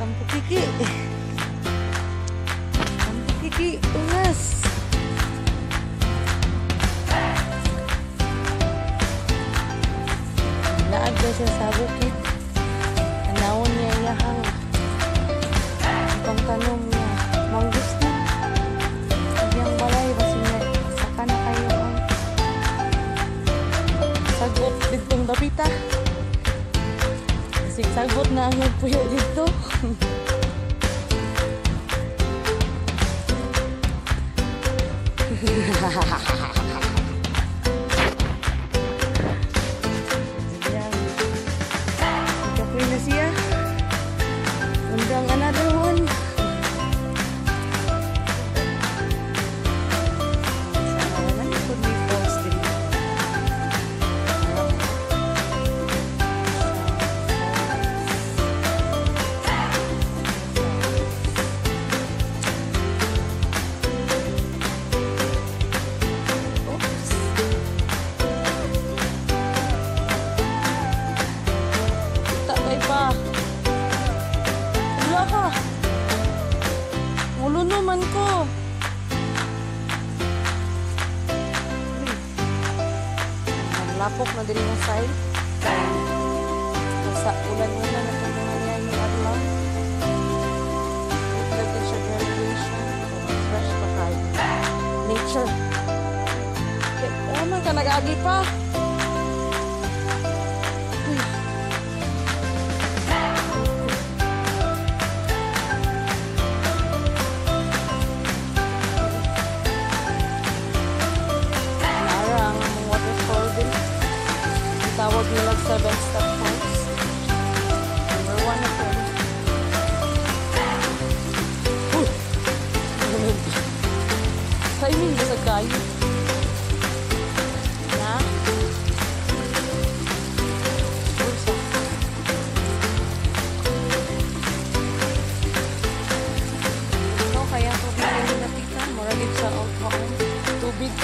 Tampukiki. Tampukiki, ungas. Naagda siya sa bukid. Anawon niya iyahang pangtanom niya. Manggis na. Iyang balay, basi niya. Saka na kayo ang sagot ditong dapita. Kasi sagot na ang puyo dito. Kapoy na siya. Undang another one. Sana na pud may post din. Pa. Wala ka. Ulo naman ko. Naglapok na din yung side. Nasa ulan mo na natuntungan niya yung adlaw. Itlog din siya graduation. Fresh pa kayo. Nature. Ano ka nag-agi pa? Tawag nila 7-step points. Number 1 na po. Timing ba sa kayo? Na? Bursa. Ito kaya tubig yung napitan. Maragit sa alcohol. Tubig.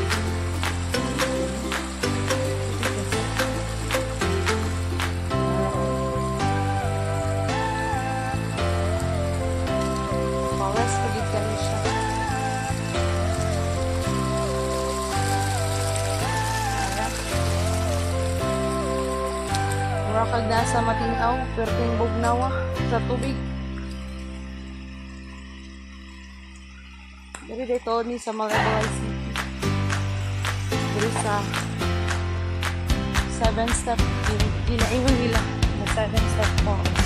Kag nasa matinaw, perting bugnawa sa tubig. Dari dito ni sa Magabuay City. Dari sa 7-step, ginaingon nila na 7-step falls.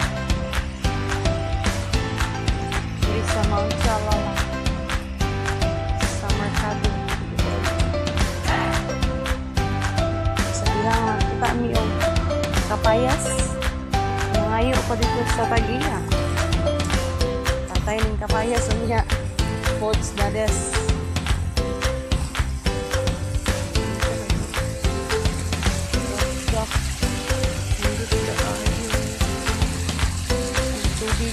Dari sa Mount Chalala, sa Mercado. Sa bilang kita miyo kapayas. Nangayo pa dito sa Tagiya. Tatay ng kapayas. Unya. Pods na des. Tubig.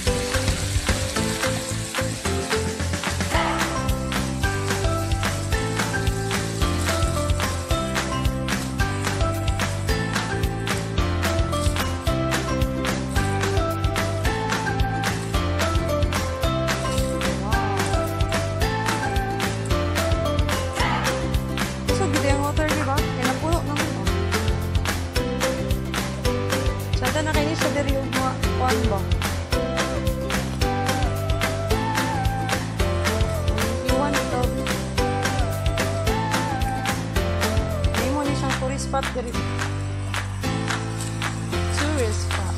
Na kayo sa diri yung mga kuwan ba? Iwan ito. May mo ni siyang tourist spot diri. Tourist spot.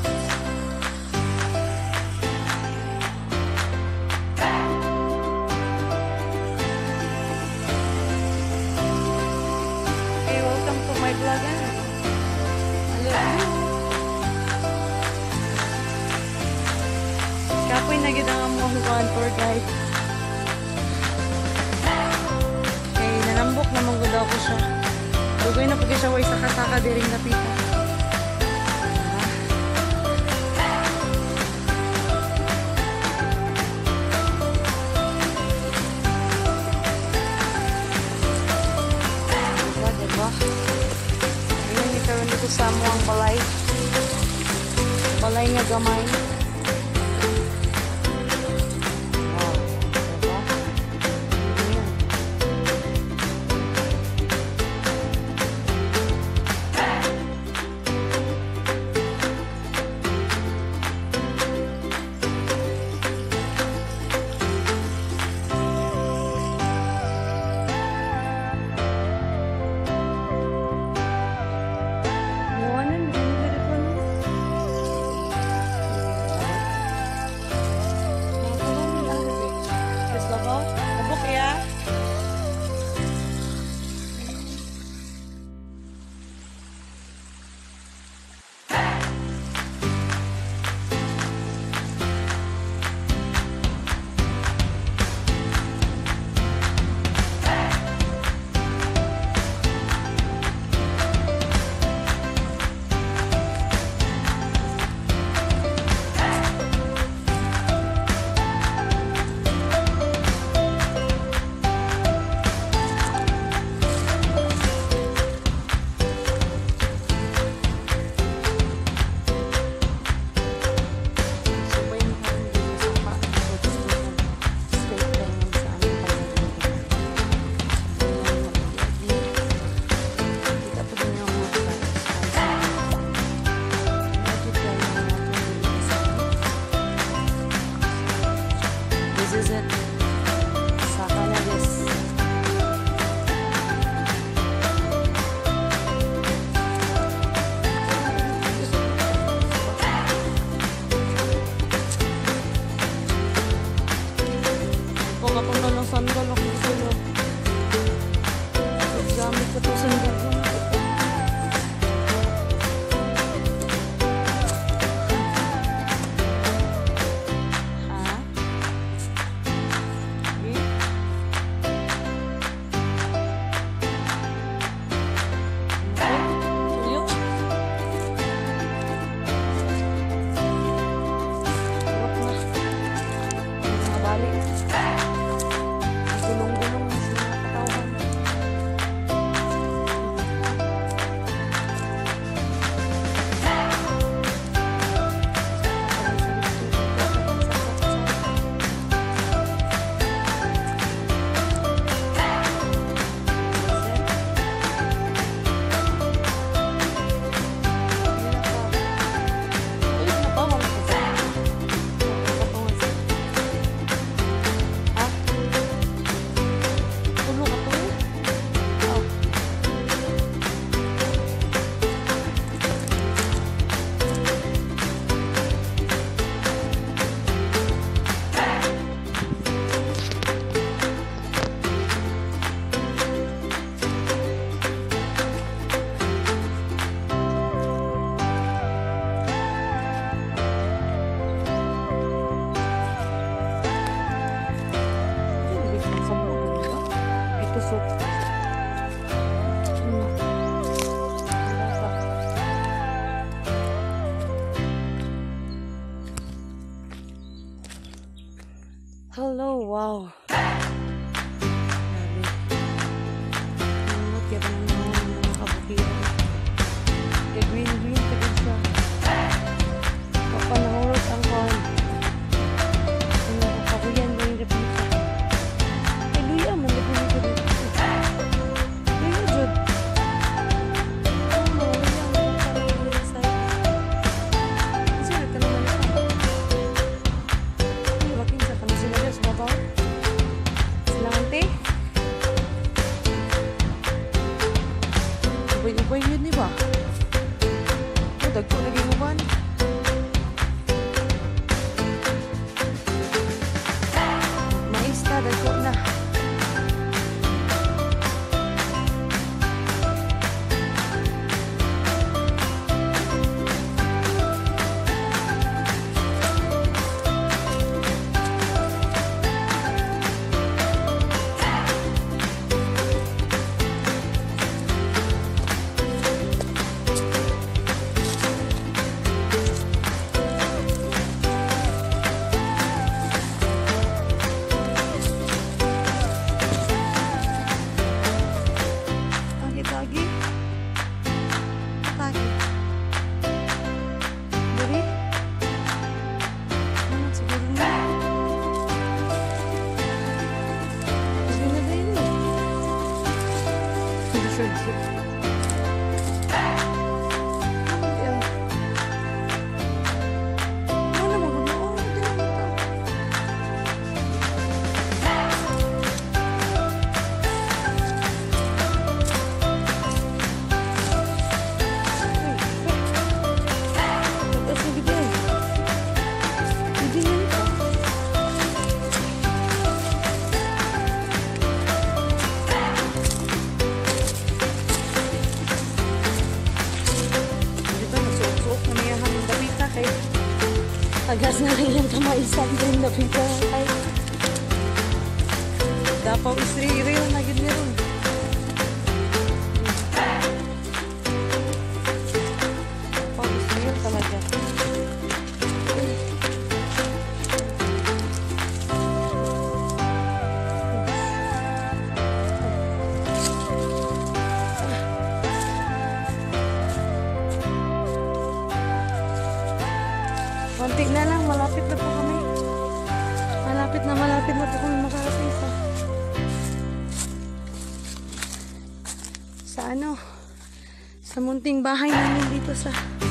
Okay, welcome to my vlog. Hello. Kapoy na gid ang mga hukuan tour guide. Kay nanambok na manggod ako siya. Dugoy na pag siya way saka-saka diring napita. Diba? Ayun, ikaroon dito sa amuang balay. Balay nga gamay. Hello, wow. Grabe. Nandot kaya pa naman mga kabutiran. Kaya green pa din siya. Papanahurot ang kuhan. Ang nakabuyan ba yung repita? Ay, luya man, repita rin. Luya, Jod. Oh, luya, parang luya sa'yo. Kasi nagtanong na siya. Ay, wakin sa kanila sila dyan sa babaw. Sila ante. Ubay-ubay yun, di ba? Oh, dagko naging uban. Dagko na. Lagi. Lagi. Dari. Siguro na. Hindi na ba yun eh? Hindi sure. Tagas na rin yung kamay sa akin na pita. Ay. Dapaw isri-iri yung nagin niya rin. Dapaw isri yung talaga. Konti na lang, malapit na po kami. Malapit na po kami makarating sa ano, sa munting bahay namin dito sa